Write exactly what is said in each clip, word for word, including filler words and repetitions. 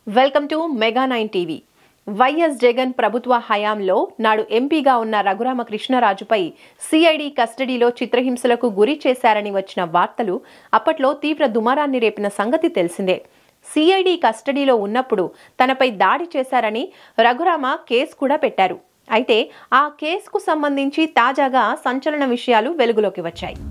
Welcome to mega nine TV. YS Jagan ప్రభుత్వ హయాంలో నాడు ఎంపీగా ఉన్న రఘురామకృష్ణరాజుపై సిఐడి కస్టడీలో చిత్రహింసలకు గురి చేశారని వచ్చిన వార్తలు అప్పట్లో తీవ్ర దుమారాన్ని రేపిన సంగతి తెలిసిందే. సిఐడి కస్టడీలో ఉన్నప్పుడు తనపై దాడి చేశారని రఘురామ కేసు కూడా పెట్టారు. అయితే ఆ కేసుకు సంబంధించి తాజాగా సంచలన విషయాలు వెలుగులోకి వచ్చాయి.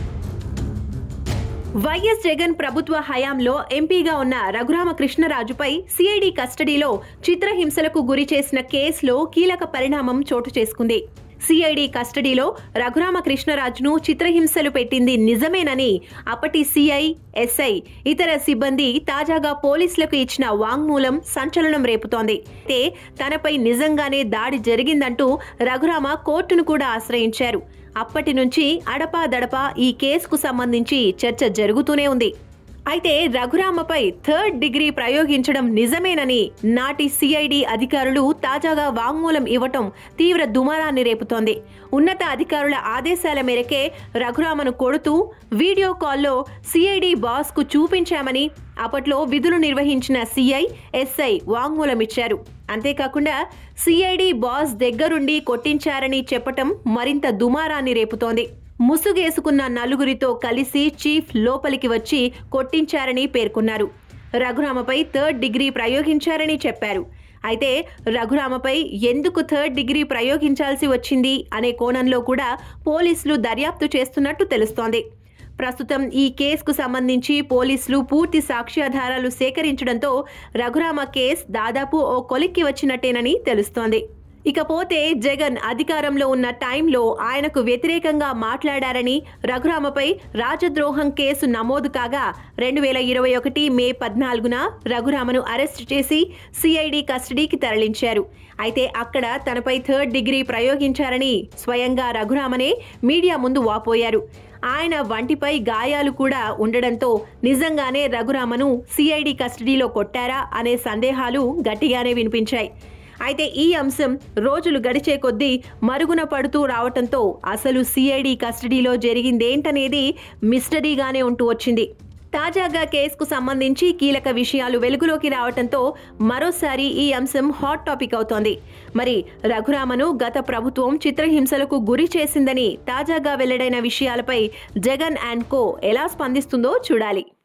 వైఎస్ జగన్ ప్రభుత్వ హయాంలో ఎంపీగా ఉన్న రఘురామకృష్ణరాజుపై సిఐడి కస్టడీలో చిత్రహింసలకు గురి చేసిన కేసులో కీలక పరిణామం చోటు చేసుకుంది. సిఐడి కస్టడీలో రఘురామకృష్ణరాజును చిత్రహింసలు పెట్టింది నిజమేనని అప్పటి సిఐ, ఎస్ఐ, ఇతర సిబ్బంది తాజాగా పోలీసులకు ఇచ్చిన వాంగ్మూలం సంచలనం రేపుతోంది. అయితే తనపై నిజంగానే దాడి జరిగిందంటూ రఘురామ కోర్టును కూడా ఆశ్రయించారు. అప్పటి నుంచి అడపాదడపా ఈ కేసుకు సంబంధించి చర్చ జరుగుతూనే ఉంది. అయితే రఘురామపై థర్డ్ డిగ్రీ ప్రయోగించడం నిజమేనని నాటి సిఐడి అధికారులు తాజాగా వాంగ్మూలం ఇవ్వటం తీవ్ర దుమారాన్ని రేపుతోంది. ఉన్నత అధికారుల ఆదేశాల మేరకే రఘురామను కొడుతూ వీడియో కాల్లో సిఐడి బాస్ కు చూపించామని అప్పట్లో విధులు నిర్వహించిన సిఐ, ఎస్ఐ వాంగ్మూలం ఇచ్చారు. అంతేకాకుండా సిఐడి బాస్ దగ్గరుండి కొట్టించారని చెప్పటం మరింత దుమారాన్ని రేపుతోంది. ముసుగేసుకున్న నలుగురితో కలిసి చీఫ్ లోపలికి వచ్చి కొట్టించారని పేర్కొన్నారు. రఘురామపై థర్డ్ డిగ్రీ ప్రయోగించారని చెప్పారు. అయితే రఘురామపై ఎందుకు థర్డ్ డిగ్రీ ప్రయోగించాల్సి వచ్చింది అనే కోణంలో కూడా పోలీసులు దర్యాప్తు చేస్తున్నట్టు తెలుస్తోంది. ప్రస్తుతం ఈ కేసుకు సంబంధించి పోలీసులు పూర్తి సాక్ష్యాధారాలు సేకరించడంతో రఘురామ కేసు దాదాపు ఓ కొలిక్కి వచ్చినట్టేనని తెలుస్తోంది. ఇకపోతే జగన్ అధికారంలో ఉన్న టైంలో ఆయనకు వ్యతిరేకంగా మాట్లాడారని రఘురామపై రాజద్రోహం కేసు నమోదు కాగా రెండు వేల ఇరవై ఒకటి మే పద్నాలుగున రఘురామను అరెస్ట్ చేసి సిఐడి కస్టడీకి తరలించారు. అయితే అక్కడ తనపై థర్డ్ డిగ్రీ ప్రయోగించారని స్వయంగా రఘురామనే మీడియా ముందు వాపోయారు. ఆయన వంటిపై గాయాలు కూడా ఉండడంతో నిజంగానే రఘురామను సిఐడి కస్టడీలో కొట్టారా అనే సందేహాలు గట్టిగానే వినిపించాయి. అయితే ఈ అంశం రోజులు గడిచే కొద్దీ మరుగున పడుతూ రావటంతో అసలు సిఐడి కస్టడీలో జరిగిందేంటనేది మిస్టరీగానే ఉంటూ వచ్చింది. తాజాగా కేసుకు సంబంధించి కీలక విషయాలు వెలుగులోకి రావటంతో మరోసారి ఈ అంశం హాట్ టాపిక్ అవుతోంది. మరి రఘురామను గత ప్రభుత్వం చిత్రహింసలకు గురి చేసిందని తాజాగా వెల్లడైన విషయాలపై జగన్ అండ్ కో ఎలా స్పందిస్తుందో చూడాలి.